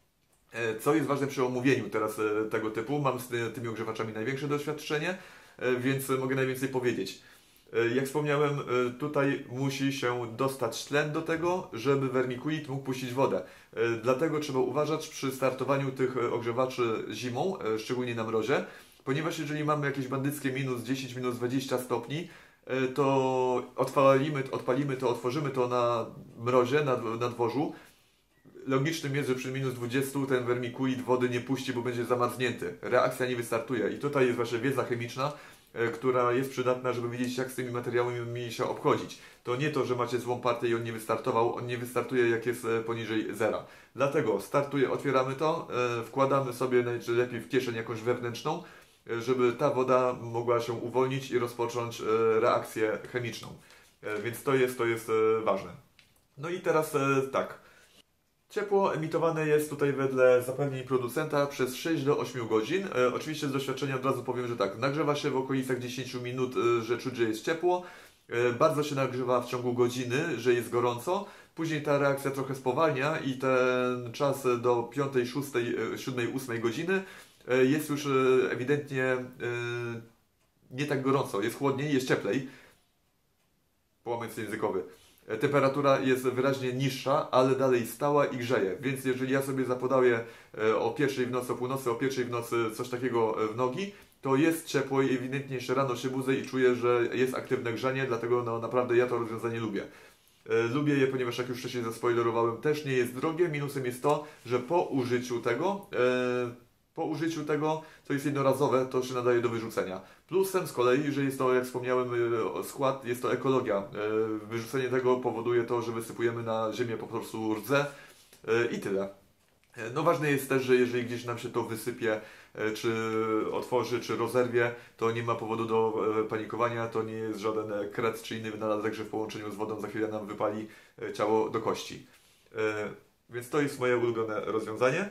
Co jest ważne przy omówieniu teraz tego typu, mam z tymi ogrzewaczami największe doświadczenie, więc mogę najwięcej powiedzieć. Jak wspomniałem, tutaj musi się dostać tlen do tego, żeby wermikulit mógł puścić wodę. Dlatego trzeba uważać przy startowaniu tych ogrzewaczy zimą, szczególnie na mrozie, ponieważ jeżeli mamy jakieś bandyckie minus 10, minus 20 stopni, to odpalimy to, otworzymy to na mrozie, na dworzu. Logicznym jest, że przy minus 20 ten wermikulit wody nie puści, bo będzie zamarznięty. Reakcja nie wystartuje. I tutaj jest właśnie wiedza chemiczna, która jest przydatna, żeby wiedzieć, jak z tymi materiałami się obchodzić. To nie to, że macie złą partię i on nie wystartował, on nie wystartuje, jak jest poniżej zera. Dlatego otwieramy to, wkładamy sobie najlepiej w kieszeń jakąś wewnętrzną, żeby ta woda mogła się uwolnić i rozpocząć reakcję chemiczną. Więc to jest ważne. No i teraz tak. Ciepło emitowane jest tutaj wedle zapewnień producenta przez 6 do 8 godzin. Oczywiście z doświadczenia od razu powiem, że tak, nagrzewa się w okolicach 10 minut, że czuć, że jest ciepło. Bardzo się nagrzewa w ciągu godziny, że jest gorąco. Później ta reakcja trochę spowalnia i ten czas do 5, 6, 7, 8 godziny jest już ewidentnie nie tak gorąco. Jest chłodniej, jest cieplej. Połamać językowy. Temperatura jest wyraźnie niższa, ale dalej stała i grzeje. Więc jeżeli ja sobie zapodaję o 1 w nocy, o północy, o 1 w nocy coś takiego w nogi, to jest ciepło i ewidentnie jeszcze rano się budzę i czuję, że jest aktywne grzanie, dlatego no, naprawdę ja to rozwiązanie lubię. Lubię je, ponieważ jak już wcześniej zaspoilerowałem, też nie jest drogie. Minusem jest to, że po użyciu tego, co jest jednorazowe, to się nadaje do wyrzucenia. Plusem z kolei, że jest to, jak wspomniałem, skład, jest to ekologia. Wyrzucenie tego powoduje to, że wysypujemy na ziemię po prostu rdze i tyle. No ważne jest też, że jeżeli gdzieś nam się to wysypie, czy otworzy, czy rozerwie, to nie ma powodu do panikowania, to nie jest żaden kret czy inny wynalazek, że w połączeniu z wodą za chwilę nam wypali ciało do kości. Więc to jest moje ulubione rozwiązanie.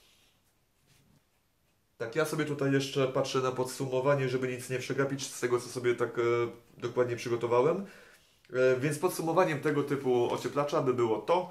Tak, ja sobie tutaj jeszcze patrzę na podsumowanie, żeby nic nie przegapić z tego, co sobie tak dokładnie przygotowałem. Więc podsumowaniem tego typu ocieplacza by było to,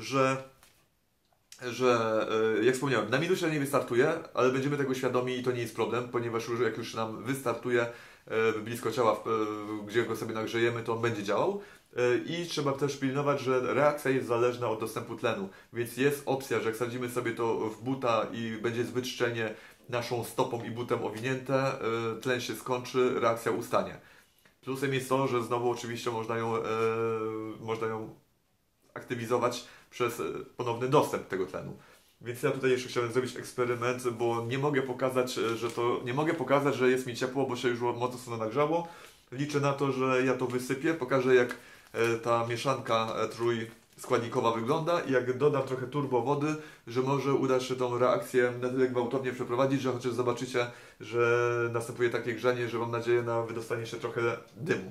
że jak wspomniałem, na minusie nie wystartuje, ale będziemy tego świadomi i to nie jest problem, ponieważ jak już nam wystartuje blisko ciała, gdzie go sobie nagrzejemy, to on będzie działał. I trzeba też pilnować, że reakcja jest zależna od dostępu tlenu, więc jest opcja, że jak sadzimy sobie to w buta i będzie zbyt szczelnie naszą stopą i butem owinięte, tlen się skończy, reakcja ustanie. Plusem jest to, że znowu oczywiście można ją aktywizować przez ponowny dostęp tego tlenu. Więc ja tutaj jeszcze chciałem zrobić eksperyment, bo nie mogę pokazać, że jest mi ciepło, bo się już mocno nagrzało. Liczę na to, że ja to wysypię, pokażę jak ta mieszanka trójskładnikowa wygląda i jak dodam trochę turbo wody, że może uda się tą reakcję na tyle gwałtownie przeprowadzić, że chociaż zobaczycie, że następuje takie grzanie, że mam nadzieję na wydostanie się trochę dymu.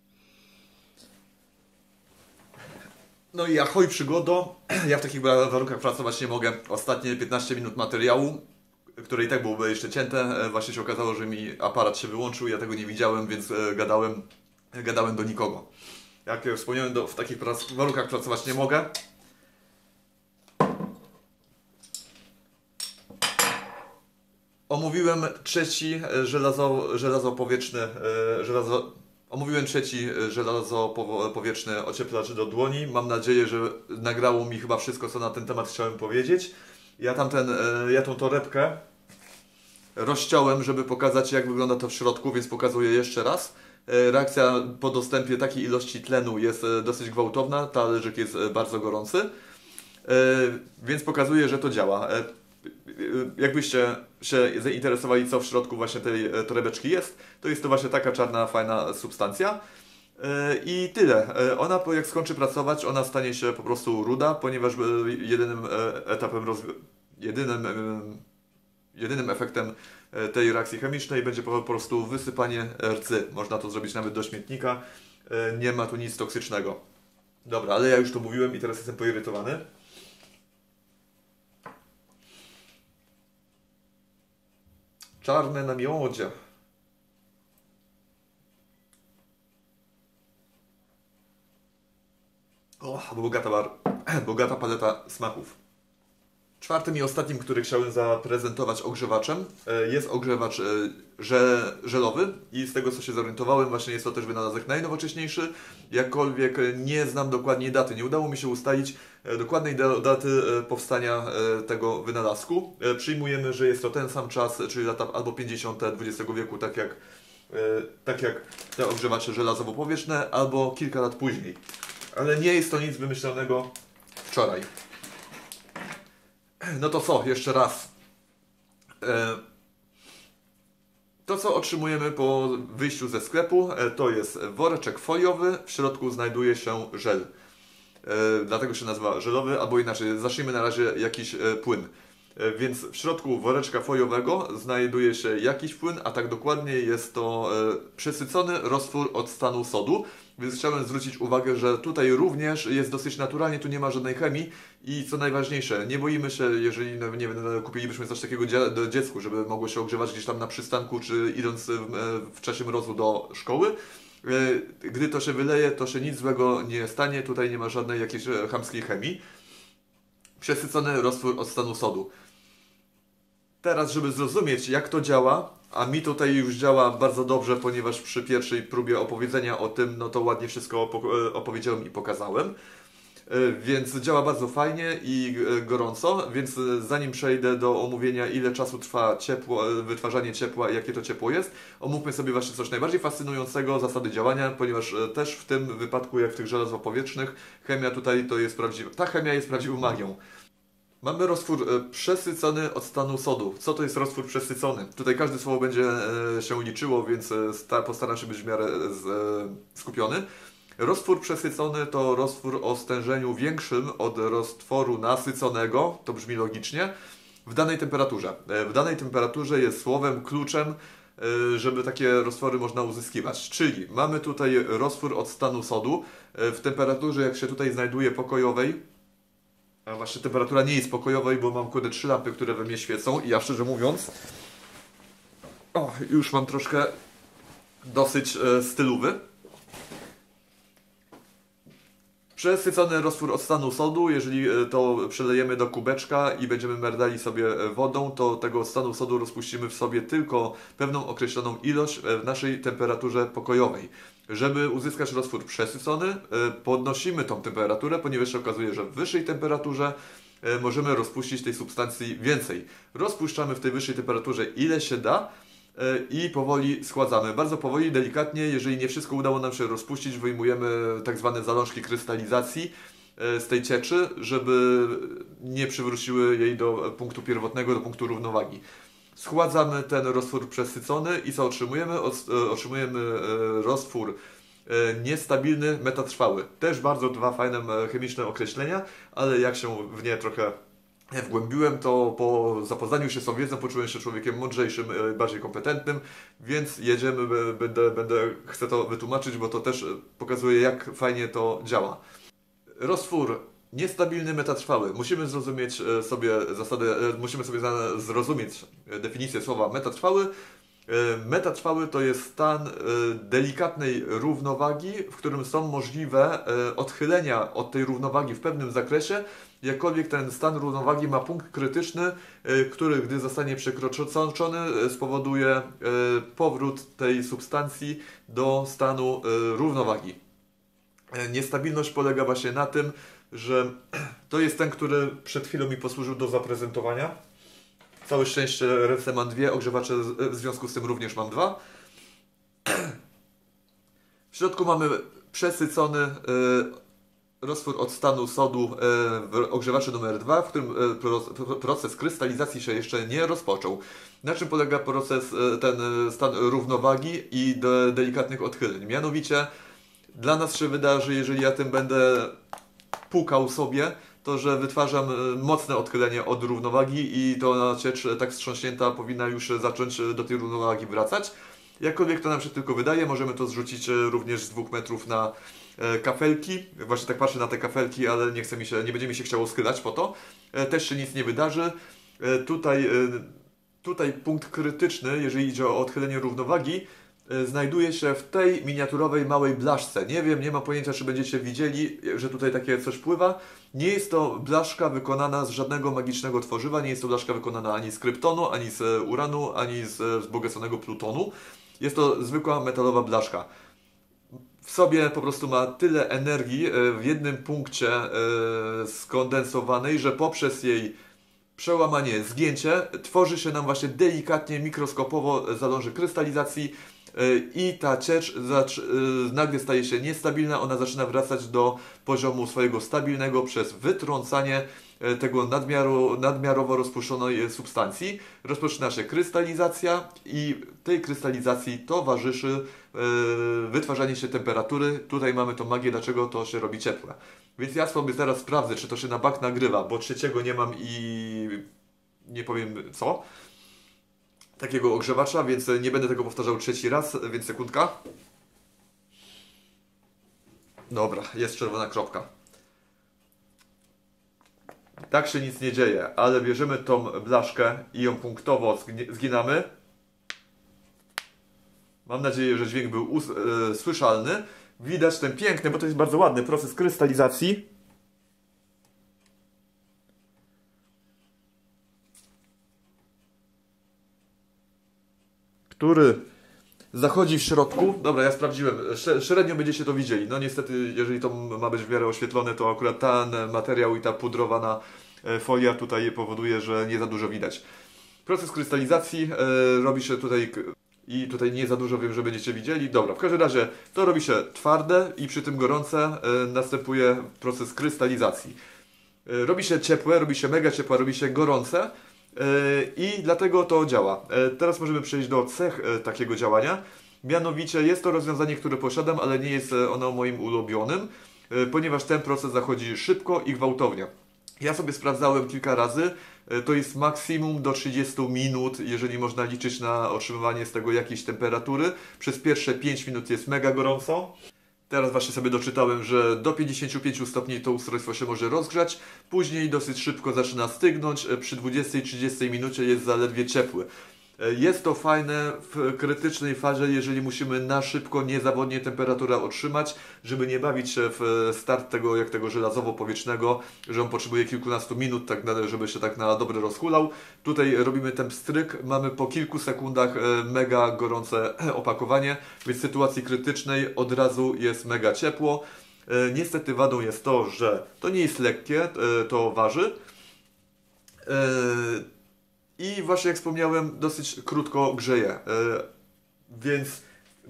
No i ahoj przygodo, ja w takich warunkach pracować nie mogę. Ostatnie 15 minut materiału, które i tak byłoby jeszcze cięte, właśnie się okazało, że mi aparat się wyłączył, ja tego nie widziałem, więc gadałem do nikogo. Jak wspomniałem, w takich warunkach pracować nie mogę. Omówiłem trzeci żelazopowietrzny ocieplacz do dłoni. Mam nadzieję, że nagrało mi chyba wszystko, co na ten temat chciałem powiedzieć. Ja tą torebkę rozciąłem, żeby pokazać, jak wygląda to w środku, więc pokazuję jeszcze raz. Reakcja po dostępie takiej ilości tlenu jest dosyć gwałtowna, talerzyk jest bardzo gorący, więc pokazuje, że to działa. Jakbyście się zainteresowali, co w środku właśnie tej torebeczki jest, to jest to właśnie taka czarna, fajna substancja. I tyle. Ona jak skończy pracować, ona stanie się po prostu ruda, ponieważ jedynym efektem tej reakcji chemicznej będzie po prostu wysypanie rdzy. Można to zrobić nawet do śmietnika. Nie ma tu nic toksycznego. Dobra, ale ja już to mówiłem i teraz jestem poirytowany. Czarne na miodzie. O, bogata paleta smaków. Czwartym i ostatnim, który chciałem zaprezentować ogrzewaczem, jest ogrzewacz żelowy i z tego co się zorientowałem, właśnie jest to też wynalazek najnowocześniejszy, jakkolwiek nie znam dokładnie daty. Nie udało mi się ustalić dokładnej daty powstania tego wynalazku. Przyjmujemy, że jest to ten sam czas, czyli lata albo 50. XX wieku, tak jak te ogrzewacze żelazowo-powietrzne, albo kilka lat później. Ale nie jest to nic wymyślonego wczoraj. No to co? Jeszcze raz. To, co otrzymujemy po wyjściu ze sklepu, to jest woreczek foliowy, w środku znajduje się żel. Dlatego się nazywa żelowy, albo inaczej, zacznijmy na razie jakiś płyn. Więc w środku woreczka foliowego znajduje się jakiś płyn, a tak dokładnie jest to przesycony roztwór octanu sodu. Więc chciałem zwrócić uwagę, że tutaj również jest dosyć naturalnie, tu nie ma żadnej chemii i co najważniejsze, nie boimy się, jeżeli nie wiem, kupilibyśmy coś takiego dziecku, żeby mogło się ogrzewać gdzieś tam na przystanku, czy idąc w czasie mrozu do szkoły. Gdy to się wyleje, to się nic złego nie stanie, tutaj nie ma żadnej jakiejś chamskiej chemii. Przesycony roztwór octanu sodu. Teraz, żeby zrozumieć, jak to działa, a mi tutaj już działa bardzo dobrze, ponieważ przy pierwszej próbie opowiedzenia o tym, no to ładnie wszystko opowiedziałem i pokazałem. Więc działa bardzo fajnie i gorąco, więc zanim przejdę do omówienia, ile czasu trwa wytwarzanie ciepła i jakie to ciepło jest, omówmy sobie właśnie coś najbardziej fascynującego, zasady działania, ponieważ też w tym wypadku, jak w tych żelazopowietrznych, chemia tutaj to jest prawdziwa. Ta chemia jest prawdziwą magią. Mamy roztwór przesycony octanu sodu. Co to jest roztwór przesycony? Tutaj każde słowo będzie się liczyło, więc postaram się być w miarę skupiony. Roztwór przesycony to roztwór o stężeniu większym od roztworu nasyconego, to brzmi logicznie, w danej temperaturze. W danej temperaturze jest słowem kluczem, żeby takie roztwory można uzyskiwać. Czyli mamy tutaj roztwór octanu sodu w temperaturze, jak się tutaj znajduje, pokojowej. A właśnie temperatura nie jest pokojowej, bo mam kurde 3 lampy, które we mnie świecą i ja szczerze mówiąc już mam troszkę dosyć stylowy. Przesycony roztwór octanu sodu, jeżeli to przelejemy do kubeczka i będziemy merdali sobie wodą, to tego octanu sodu rozpuścimy w sobie tylko pewną określoną ilość w naszej temperaturze pokojowej. Żeby uzyskać roztwór przesycony, podnosimy tą temperaturę, ponieważ się okazuje, że w wyższej temperaturze możemy rozpuścić tej substancji więcej. Rozpuszczamy w tej wyższej temperaturze ile się da i powoli schładzamy. Bardzo powoli, delikatnie. Jeżeli nie wszystko udało nam się rozpuścić, wyjmujemy tak zwane zalążki krystalizacji z tej cieczy, żeby nie przywróciły jej do punktu pierwotnego, do punktu równowagi. Schładzamy ten roztwór przesycony i co otrzymujemy? Otrzymujemy roztwór niestabilny, metatrwały. Też bardzo dwa fajne chemiczne określenia, ale jak się w nie trochę wgłębiłem, to po zapoznaniu się z tą wiedzą poczułem się człowiekiem mądrzejszym, bardziej kompetentnym, więc jedziemy, chcę to wytłumaczyć, bo to też pokazuje, jak fajnie to działa. Roztwór niestabilny, metatrwały. Musimy zrozumieć sobie zasadę, musimy sobie zrozumieć definicję słowa metatrwały. Metatrwały to jest stan delikatnej równowagi, w którym są możliwe odchylenia od tej równowagi w pewnym zakresie, jakkolwiek ten stan równowagi ma punkt krytyczny, który gdy zostanie przekroczony spowoduje powrót tej substancji do stanu równowagi. Niestabilność polega właśnie na tym, że to jest ten, który przed chwilą mi posłużył do zaprezentowania. Całe szczęście ręce mam dwie, ogrzewacze w związku z tym również mam dwa. W środku mamy przesycony roztwór octanu sodu w ogrzewaczu numer 2, w którym proces krystalizacji się jeszcze nie rozpoczął. Na czym polega ten stan równowagi i delikatnych odchyleń? Mianowicie dla nas się wydarzy, jeżeli ja tym będę pukał sobie, to że wytwarzam mocne odchylenie od równowagi i to ciecz tak wstrząśnięta powinna już zacząć do tej równowagi wracać. Jakkolwiek to nam się tylko wydaje, możemy to zrzucić również z 2 metrów na kafelki. Właśnie tak patrzę na te kafelki, ale nie będzie mi się chciało skylać po to. Też się nic nie wydarzy. Tutaj punkt krytyczny, jeżeli idzie o odchylenie równowagi, znajduje się w tej miniaturowej małej blaszce. Nie wiem, nie mam pojęcia, czy będziecie widzieli, że tutaj takie coś pływa. Nie jest to blaszka wykonana z żadnego magicznego tworzywa, nie jest to blaszka wykonana ani z kryptonu, ani z uranu, ani z wzbogaconego plutonu. Jest to zwykła metalowa blaszka. W sobie po prostu ma tyle energii w jednym punkcie skondensowanej, że poprzez jej przełamanie, zgięcie tworzy się nam właśnie delikatnie, mikroskopowo zalążek krystalizacji i ta ciecz nagle staje się niestabilna, ona zaczyna wracać do poziomu swojego stabilnego przez wytrącanie tego nadmiarowo rozpuszczonej substancji. Rozpoczyna się krystalizacja i tej krystalizacji towarzyszy wytwarzanie się temperatury. Tutaj mamy tą magię, dlaczego to się robi ciepłe. Więc ja sobie teraz sprawdzę, czy to się na bank nagrywa, bo trzeciego nie mam i nie powiem co. Takiego ogrzewacza, więc nie będę tego powtarzał trzeci raz, więc sekundka. Dobra, jest czerwona kropka. Tak się nic nie dzieje, ale bierzemy tą blaszkę i ją punktowo zginamy. Mam nadzieję, że dźwięk był słyszalny. Widać ten piękny, bo to jest bardzo ładny proces krystalizacji. Który zachodzi w środku. Dobra, ja sprawdziłem. Średnio będziecie to widzieli. No niestety, jeżeli to ma być w miarę oświetlone, to akurat ten materiał i ta pudrowana folia tutaj powoduje, że nie za dużo widać. Proces krystalizacji robi się tutaj i tutaj nie za dużo wiem, że będziecie widzieli. Dobra, w każdym razie to robi się twarde i przy tym gorące następuje proces krystalizacji. Robi się ciepłe, robi się mega ciepłe, robi się gorące. I dlatego to działa. Teraz możemy przejść do cech takiego działania. Mianowicie jest to rozwiązanie, które posiadam, ale nie jest ono moim ulubionym, ponieważ ten proces zachodzi szybko i gwałtownie. Ja sobie sprawdzałem kilka razy, to jest maksimum do 30 minut, jeżeli można liczyć na otrzymywanie z tego jakiejś temperatury. Przez pierwsze 5 minut jest mega gorąco. Teraz właśnie sobie doczytałem, że do 55 stopni to ustrojstwo się może rozgrzać, później dosyć szybko zaczyna stygnąć, przy 20-30 minucie jest zaledwie ciepły. Jest to fajne w krytycznej fazie, jeżeli musimy na szybko, niezawodnie temperaturę otrzymać, żeby nie bawić się w start tego, jak tego żelazowo-powietrznego, że on potrzebuje kilkunastu minut, tak, żeby się tak na dobre rozhulał. Tutaj robimy ten pstryk, mamy po kilku sekundach mega gorące opakowanie, więc w sytuacji krytycznej od razu jest mega ciepło. Niestety wadą jest to, że to nie jest lekkie, to waży. I właśnie jak wspomniałem, dosyć krótko grzeje, więc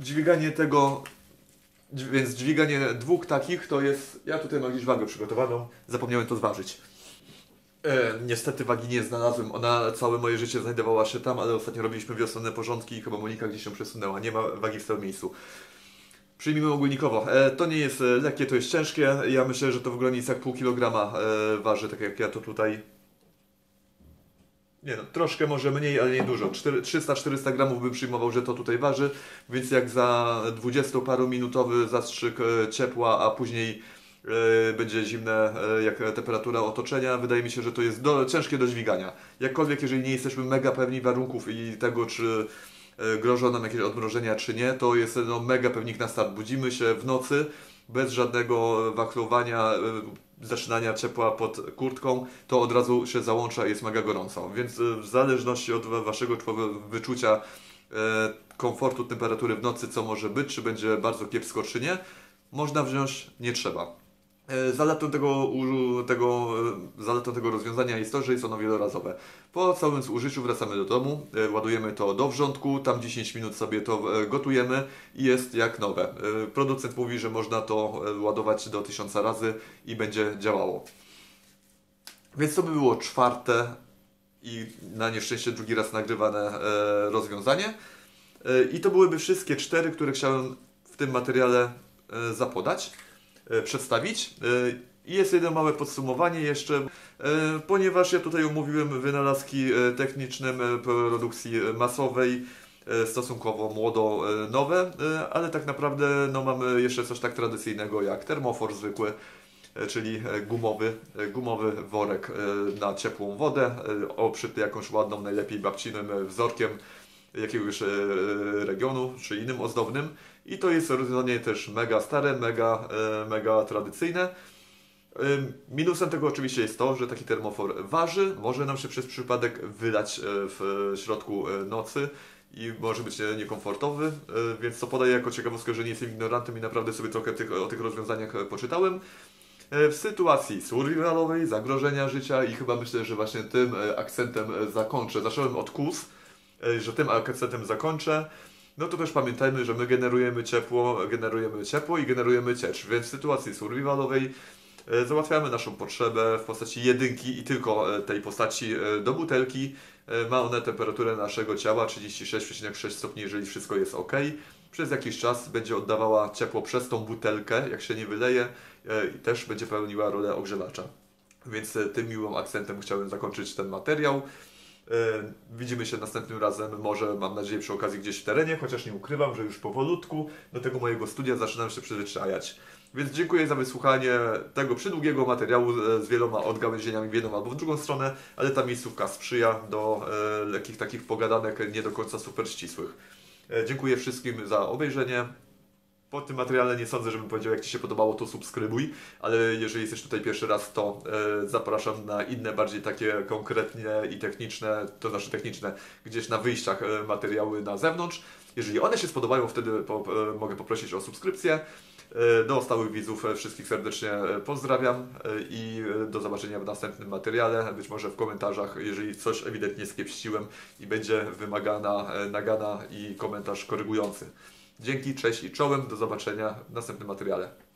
dźwiganie dwóch takich to jest... Ja tutaj mam gdzieś wagę przygotowaną, zapomniałem to zważyć. Niestety wagi nie znalazłem, ona całe moje życie znajdowała się tam, ale ostatnio robiliśmy wiosenne porządki i chyba Monika gdzieś się przesunęła, nie ma wagi w tym miejscu. Przyjmijmy ogólnikowo, to nie jest lekkie, to jest ciężkie, ja myślę, że to w granicach pół kilograma waży, tak jak ja to tutaj... Nie no, troszkę może mniej, ale nie dużo. 300-400 gramów bym przyjmował, że to tutaj waży, więc jak za 20-paruminutowy zastrzyk ciepła, a później będzie zimne jak temperatura otoczenia, wydaje mi się, że to jest ciężkie do dźwigania. Jakkolwiek, jeżeli nie jesteśmy mega pewni warunków i tego, czy grożą nam jakieś odmrożenia, czy nie, to jest no, mega pewnik na start. Budzimy się w nocy bez żadnego wachlowania, zaczynania ciepła pod kurtką, to od razu się załącza i jest mega gorąco. Więc w zależności od waszego wyczucia komfortu temperatury w nocy, co może być, czy będzie bardzo kiepsko, czy nie, można wziąć, nie trzeba. Zaletą tego rozwiązania jest to, że jest ono wielorazowe. Po całym zużyciu wracamy do domu, ładujemy to do wrzątku, tam 10 minut sobie to gotujemy i jest jak nowe. Producent mówi, że można to ładować do 1000 razy i będzie działało. Więc to by było czwarte i na nieszczęście drugi raz nagrywane rozwiązanie. I to byłyby wszystkie 4, które chciałem w tym materiale zapodać, przedstawić. I jest jedno małe podsumowanie jeszcze, ponieważ ja tutaj omówiłem wynalazki techniczne produkcji masowej, stosunkowo młodo nowe, ale tak naprawdę no, mamy jeszcze coś tak tradycyjnego jak termofor zwykły, czyli gumowy worek na ciepłą wodę, obszyty jakąś ładną, najlepiej babcinym wzorkiem, jakiegoś regionu czy innym ozdobnym. I to jest rozwiązanie też mega stare, mega tradycyjne. Minusem tego oczywiście jest to, że taki termofor waży, może nam się przez przypadek wylać w środku nocy i może być niekomfortowy, więc to podaję jako ciekawostkę, że nie jestem ignorantem i naprawdę sobie trochę o tych rozwiązaniach poczytałem. W sytuacji survivalowej, zagrożenia życia i chyba myślę, że właśnie tym akcentem zakończę. Zacząłem od KUS, że tym akcentem zakończę. No to też pamiętajmy, że my generujemy ciepło i generujemy ciecz, więc w sytuacji survivalowej załatwiamy naszą potrzebę w postaci jedynki i tylko tej postaci do butelki. Ma ona temperaturę naszego ciała 36,6 stopni, jeżeli wszystko jest ok. Przez jakiś czas będzie oddawała ciepło przez tą butelkę, jak się nie wyleje, i też będzie pełniła rolę ogrzewacza. Więc tym miłym akcentem chciałem zakończyć ten materiał. Widzimy się następnym razem, może mam nadzieję przy okazji gdzieś w terenie, chociaż nie ukrywam, że już powolutku do tego mojego studia zaczynam się przyzwyczajać. Więc dziękuję za wysłuchanie tego przydługiego materiału z wieloma odgałęzieniami w jedną albo w drugą stronę, ale ta miejscówka sprzyja do lekkich takich pogadanek nie do końca super ścisłych. Dziękuję wszystkim za obejrzenie. Po tym materiale nie sądzę, żebym powiedział, jak Ci się podobało, to subskrybuj, ale jeżeli jesteś tutaj pierwszy raz, to zapraszam na inne, bardziej takie konkretnie i techniczne, to znaczy techniczne, gdzieś na wyjściach materiały na zewnątrz. Jeżeli one się spodobają, wtedy mogę poprosić o subskrypcję. Do stałych widzów wszystkich serdecznie pozdrawiam i do zobaczenia w następnym materiale, być może w komentarzach, jeżeli coś ewidentnie skiepściłem i będzie wymagana nagana i komentarz korygujący. Dzięki, cześć i czołem, do zobaczenia w następnym materiale.